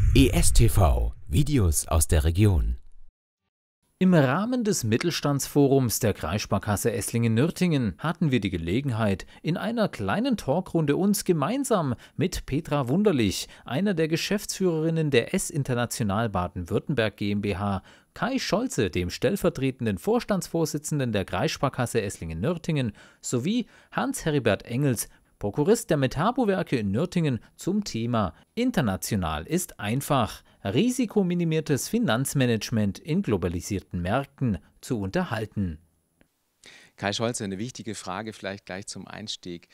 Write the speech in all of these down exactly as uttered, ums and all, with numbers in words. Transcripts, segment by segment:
E S T V, Videos aus der Region. Im Rahmen des Mittelstandsforums der Kreissparkasse Esslingen-Nürtingen hatten wir die Gelegenheit, in einer kleinen Talkrunde uns gemeinsam mit Petra Wunderlich, einer der Geschäftsführerinnen der S International Baden-Württemberg GmbH, Kai Scholze, dem stellvertretenden Vorstandsvorsitzenden der Kreissparkasse Esslingen-Nürtingen, sowie Hans-Heribert Engels, Prokurist der Metabo-Werke in Nürtingen, zum Thema International ist einfach, risikominimiertes Finanzmanagement in globalisierten Märkten zu unterhalten. Kai Scholze, eine wichtige Frage vielleicht gleich zum Einstieg.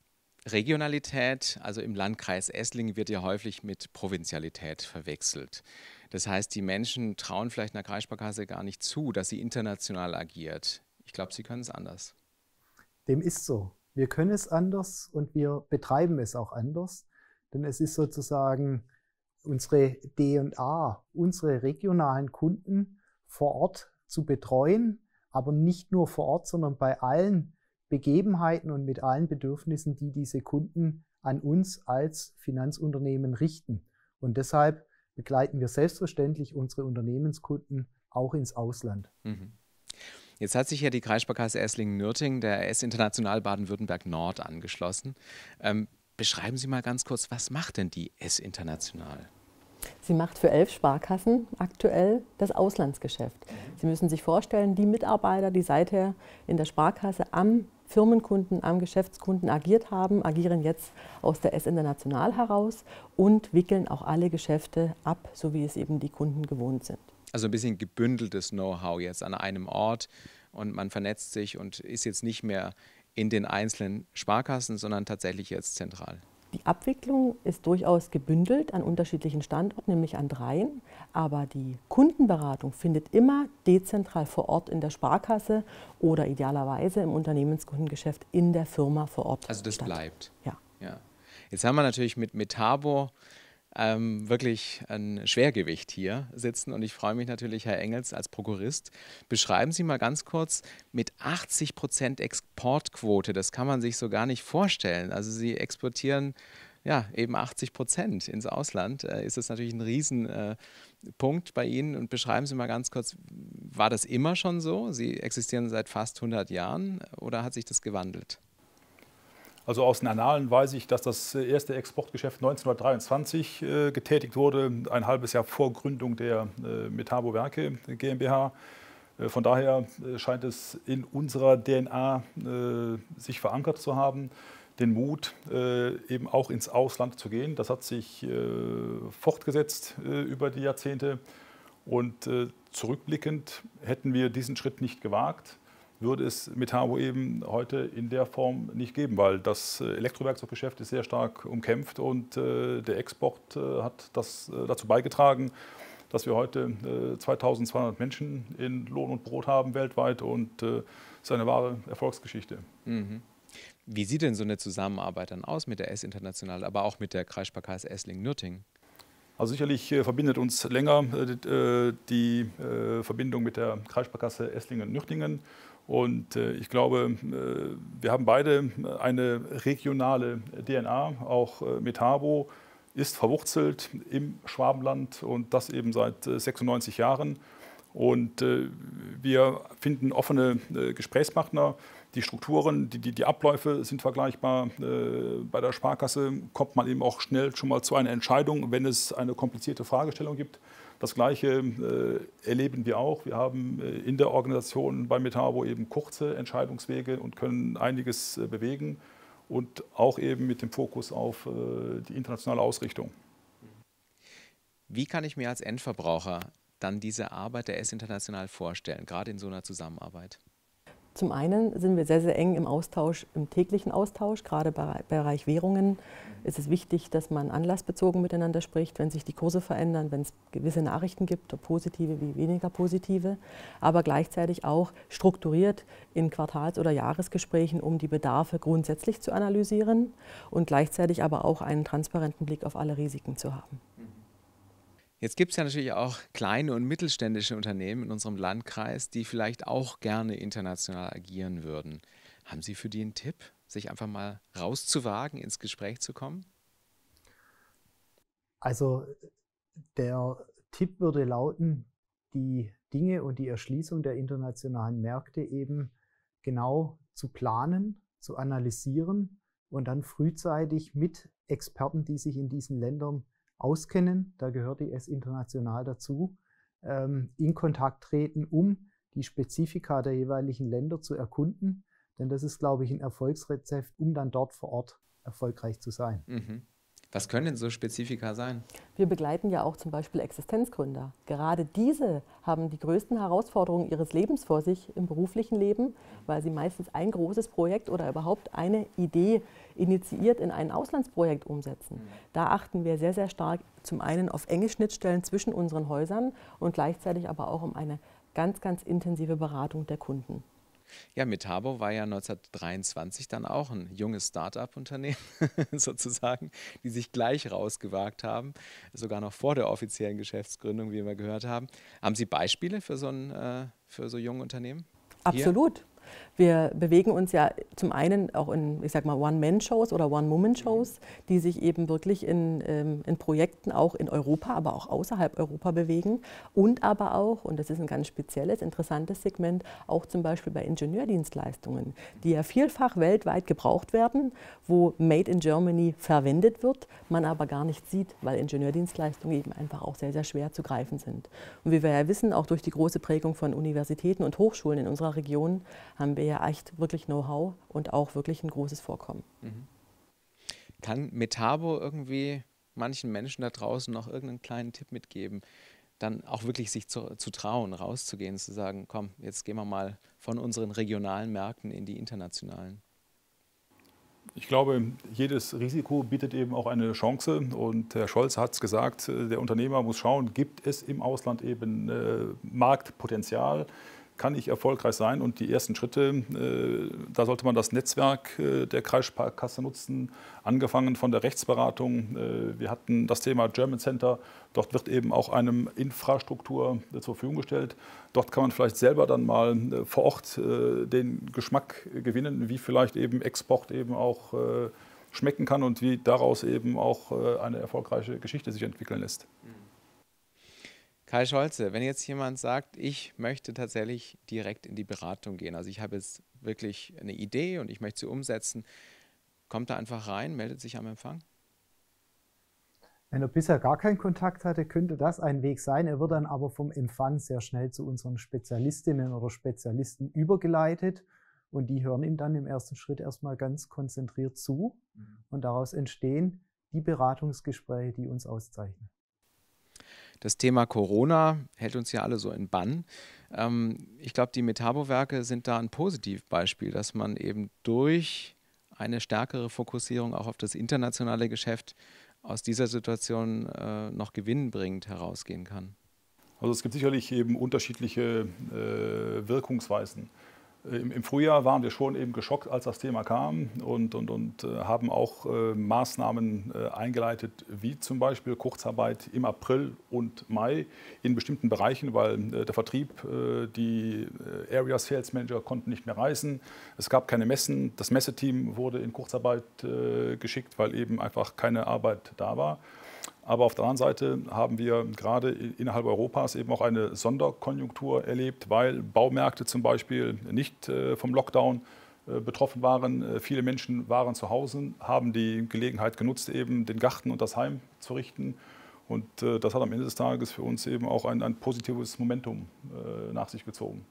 Regionalität, also im Landkreis Esslingen, wird ja häufig mit Provinzialität verwechselt. Das heißt, die Menschen trauen vielleicht einer Kreissparkasse gar nicht zu, dass sie international agiert. Ich glaube, Sie können es anders. Dem ist so. Wir können es anders und wir betreiben es auch anders, denn es ist sozusagen unsere D und A, unsere regionalen Kunden vor Ort zu betreuen, aber nicht nur vor Ort, sondern bei allen Begebenheiten und mit allen Bedürfnissen, die diese Kunden an uns als Finanzunternehmen richten. Und deshalb begleiten wir selbstverständlich unsere Unternehmenskunden auch ins Ausland. Mhm. Jetzt hat sich ja die Kreissparkasse Esslingen-Nürtingen der S International Baden-Württemberg Nord angeschlossen. Ähm, beschreiben Sie mal ganz kurz, was macht denn die S International? Sie macht für elf Sparkassen aktuell das Auslandsgeschäft. Sie müssen sich vorstellen, die Mitarbeiter, die seither in der Sparkasse am Firmenkunden, am Geschäftskunden agiert haben, agieren jetzt aus der S International heraus und wickeln auch alle Geschäfte ab, so wie es eben die Kunden gewohnt sind. Also ein bisschen gebündeltes Know-how jetzt an einem Ort und man vernetzt sich und ist jetzt nicht mehr in den einzelnen Sparkassen, sondern tatsächlich jetzt zentral. Die Abwicklung ist durchaus gebündelt an unterschiedlichen Standorten, nämlich an dreien. Aber die Kundenberatung findet immer dezentral vor Ort in der Sparkasse oder idealerweise im Unternehmenskundengeschäft in der Firma vor Ort statt. Also das bleibt? Ja. Ja. Jetzt haben wir natürlich mit Metabo ähm, wirklich ein Schwergewicht hier sitzen und ich freue mich natürlich, Herr Engels, als Prokurist. Beschreiben Sie mal ganz kurz mit achtzig Prozent Exportquote, das kann man sich so gar nicht vorstellen. Also Sie exportieren ja eben achtzig Prozent ins Ausland. Äh, ist das natürlich ein Riesenpunkt äh, bei Ihnen und beschreiben Sie mal ganz kurz, war das immer schon so? Sie existieren seit fast hundert Jahren oder hat sich das gewandelt? Also aus den Annalen weiß ich, dass das erste Exportgeschäft neunzehnhundertdreiundzwanzig äh, getätigt wurde, ein halbes Jahr vor Gründung der äh, Metabo-Werke GmbH. Äh, von daher äh, scheint es in unserer D N A äh, sich verankert zu haben, den Mut, äh, eben auch ins Ausland zu gehen. Das hat sich äh, fortgesetzt äh, über die Jahrzehnte. Und äh, zurückblickend hätten wir diesen Schritt nicht gewagt, würde es Metabo eben heute in der Form nicht geben, weil das Elektrowerkzeuggeschäft ist sehr stark umkämpft und äh, der Export äh, hat das, äh, dazu beigetragen, dass wir heute äh, zweitausendzweihundert Menschen in Lohn und Brot haben weltweit und äh, ist eine wahre Erfolgsgeschichte. Mhm. Wie sieht denn so eine Zusammenarbeit dann aus mit der S International, aber auch mit der Kreissparkasse Esslingen-Nürtingen? Also sicherlich äh, verbindet uns länger äh, die äh, Verbindung mit der Kreissparkasse Esslingen-Nürtingen. Und äh, ich glaube, äh, wir haben beide eine regionale D N A. Auch äh, Metabo ist verwurzelt im Schwabenland und das eben seit äh, sechsundneunzig Jahren. Und äh, wir finden offene äh, Gesprächspartner. Die Strukturen, die, die, die Abläufe sind vergleichbar. Äh, bei der Sparkasse kommt man eben auch schnell schon mal zu einer Entscheidung, wenn es eine komplizierte Fragestellung gibt. Das Gleiche äh, erleben wir auch. Wir haben äh, in der Organisation bei Metabo eben kurze Entscheidungswege und können einiges äh, bewegen und auch eben mit dem Fokus auf äh, die internationale Ausrichtung. Wie kann ich mir als Endverbraucher dann diese Arbeit der S International vorstellen, gerade in so einer Zusammenarbeit? Zum einen sind wir sehr, sehr eng im Austausch, im täglichen Austausch. Gerade im Bereich Währungen ist es wichtig, dass man anlassbezogen miteinander spricht, wenn sich die Kurse verändern, wenn es gewisse Nachrichten gibt, ob positive wie weniger positive, aber gleichzeitig auch strukturiert in Quartals- oder Jahresgesprächen, um die Bedarfe grundsätzlich zu analysieren und gleichzeitig aber auch einen transparenten Blick auf alle Risiken zu haben. Jetzt gibt es ja natürlich auch kleine und mittelständische Unternehmen in unserem Landkreis, die vielleicht auch gerne international agieren würden. Haben Sie für die einen Tipp, sich einfach mal rauszuwagen, ins Gespräch zu kommen? Also Der Tipp würde lauten, die Dinge und die Erschließung der internationalen Märkte eben genau zu planen, zu analysieren und dann frühzeitig mit Experten, die sich in diesen Ländern auskennen, da gehört die S International dazu, ähm, in Kontakt treten, um die Spezifika der jeweiligen Länder zu erkunden. Denn das ist, glaube ich, ein Erfolgsrezept, um dann dort vor Ort erfolgreich zu sein. Mhm. Was können denn so Spezifika sein? Wir begleiten ja auch zum Beispiel Existenzgründer. Gerade diese haben die größten Herausforderungen ihres Lebens vor sich im beruflichen Leben, weil sie meistens ein großes Projekt oder überhaupt eine Idee initiiert in ein Auslandsprojekt umsetzen. Da achten wir sehr, sehr stark zum einen auf enge Schnittstellen zwischen unseren Häusern und gleichzeitig aber auch um eine ganz, ganz intensive Beratung der Kunden. Ja, Metabo war ja neunzehnhundertdreiundzwanzig dann auch ein junges Start-up-Unternehmen sozusagen, die sich gleich rausgewagt haben, sogar noch vor der offiziellen Geschäftsgründung, wie wir gehört haben. Haben Sie Beispiele für so, ein, äh, für so junge Unternehmen? Absolut. Hier? Wir bewegen uns ja zum einen auch in, ich sag mal, One-Man-Shows oder One-Woman-Shows, die sich eben wirklich in, in Projekten auch in Europa, aber auch außerhalb Europa bewegen und aber auch, und das ist ein ganz spezielles, interessantes Segment, auch zum Beispiel bei Ingenieurdienstleistungen, die ja vielfach weltweit gebraucht werden, wo Made in Germany verwendet wird, man aber gar nicht sieht, weil Ingenieurdienstleistungen eben einfach auch sehr, sehr schwer zu greifen sind. Und wie wir ja wissen, auch durch die große Prägung von Universitäten und Hochschulen in unserer Region, haben wir ja echt wirklich Know-how und auch wirklich ein großes Vorkommen. Mhm. Kann Metabo irgendwie manchen Menschen da draußen noch irgendeinen kleinen Tipp mitgeben, dann auch wirklich sich zu, zu trauen, rauszugehen, zu sagen, komm, jetzt gehen wir mal von unseren regionalen Märkten in die internationalen? Ich glaube, jedes Risiko bietet eben auch eine Chance. Und Herr Scholz hat es gesagt, der Unternehmer muss schauen, gibt es im Ausland eben äh, Marktpotenzial? Kann ich erfolgreich sein? Und die ersten Schritte, äh, da sollte man das Netzwerk äh, der Kreissparkasse nutzen, angefangen von der Rechtsberatung. Äh, wir hatten das Thema German Center. Dort wird eben auch eine Infrastruktur äh, zur Verfügung gestellt. Dort kann man vielleicht selber dann mal äh, vor Ort äh, den Geschmack gewinnen, wie vielleicht eben Export eben auch äh, schmecken kann und wie daraus eben auch äh, eine erfolgreiche Geschichte sich entwickeln lässt. Kai Scholze, wenn jetzt jemand sagt, ich möchte tatsächlich direkt in die Beratung gehen, also ich habe jetzt wirklich eine Idee und ich möchte sie umsetzen, kommt da einfach rein, meldet sich am Empfang? Wenn er bisher gar keinen Kontakt hatte, könnte das ein Weg sein. Er wird dann aber vom Empfang sehr schnell zu unseren Spezialistinnen oder Spezialisten übergeleitet und die hören ihm dann im ersten Schritt erstmal ganz konzentriert zu und daraus entstehen die Beratungsgespräche, die uns auszeichnen. Das Thema Corona hält uns ja alle so in Bann. Ähm, ich glaube, die Metabo-Werke sind da ein Positivbeispiel, dass man eben durch eine stärkere Fokussierung auch auf das internationale Geschäft aus dieser Situation äh, noch gewinnbringend herausgehen kann. Also es gibt sicherlich eben unterschiedliche äh, Wirkungsweisen. Im, Im Frühjahr waren wir schon eben geschockt, als das Thema kam und, und, und äh, haben auch äh, Maßnahmen äh, eingeleitet, wie zum Beispiel Kurzarbeit im April und Mai in bestimmten Bereichen, weil äh, der Vertrieb, äh, die äh, Area Sales Manager konnten nicht mehr reisen. Es gab keine Messen. Das Messeteam wurde in Kurzarbeit äh, geschickt, weil eben einfach keine Arbeit da war. Aber auf der anderen Seite haben wir gerade innerhalb Europas eben auch eine Sonderkonjunktur erlebt, weil Baumärkte zum Beispiel nicht vom Lockdown betroffen waren. Viele Menschen waren zu Hause, haben die Gelegenheit genutzt, eben den Garten und das Heim zu richten. Und das hat am Ende des Tages für uns eben auch ein, ein positives Momentum nach sich gezogen.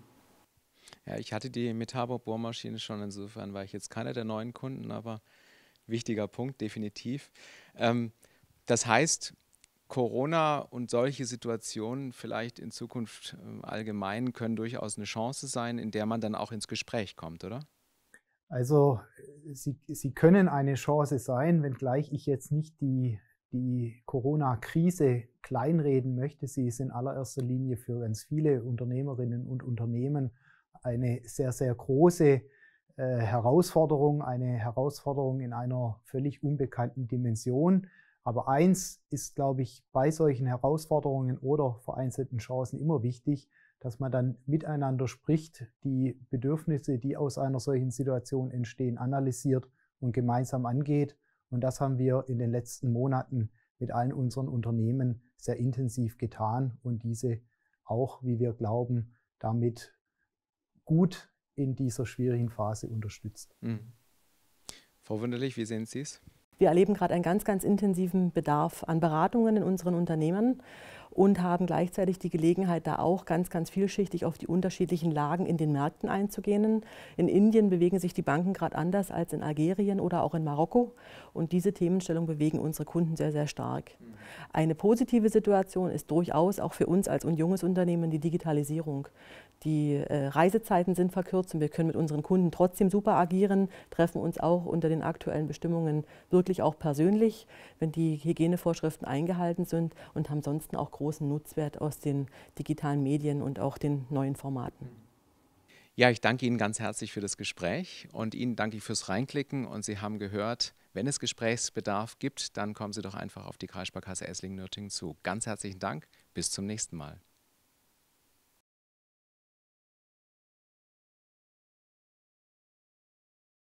Ja, ich hatte die Metabo-Bohrmaschine schon, insofern war ich jetzt keiner der neuen Kunden, aber wichtiger Punkt, definitiv. Ähm, Das heißt, Corona und solche Situationen vielleicht in Zukunft allgemein können durchaus eine Chance sein, in der man dann auch ins Gespräch kommt, oder? Also sie, sie können eine Chance sein, wenngleich ich jetzt nicht die, die Corona-Krise kleinreden möchte. Sie ist in allererster Linie für ganz viele Unternehmerinnen und Unternehmen eine sehr, sehr große äh, Herausforderung, eine Herausforderung in einer völlig unbekannten Dimension. Aber eins ist, glaube ich, bei solchen Herausforderungen oder vereinzelten Chancen immer wichtig, dass man dann miteinander spricht, die Bedürfnisse, die aus einer solchen Situation entstehen, analysiert und gemeinsam angeht. Und das haben wir in den letzten Monaten mit allen unseren Unternehmen sehr intensiv getan und diese auch, wie wir glauben, damit gut in dieser schwierigen Phase unterstützt. Mhm. Frau Wunderlich, wie sehen Sie es? Wir erleben gerade einen ganz, ganz intensiven Bedarf an Beratungen in unseren Unternehmen und haben gleichzeitig die Gelegenheit, da auch ganz, ganz vielschichtig auf die unterschiedlichen Lagen in den Märkten einzugehen. In Indien bewegen sich die Banken gerade anders als in Algerien oder auch in Marokko. Und diese Themenstellung bewegen unsere Kunden sehr, sehr stark. Eine positive Situation ist durchaus auch für uns als junges Unternehmen die Digitalisierung. Die äh, Reisezeiten sind verkürzt und wir können mit unseren Kunden trotzdem super agieren, treffen uns auch unter den aktuellen Bestimmungen wirklich auch persönlich, wenn die Hygienevorschriften eingehalten sind, und haben ansonsten auch großen Nutzwert aus den digitalen Medien und auch den neuen Formaten. Ja, ich danke Ihnen ganz herzlich für das Gespräch und Ihnen danke ich fürs Reinklicken. Und Sie haben gehört, wenn es Gesprächsbedarf gibt, dann kommen Sie doch einfach auf die Kreissparkasse Esslingen-Nürtingen zu. Ganz herzlichen Dank, bis zum nächsten Mal.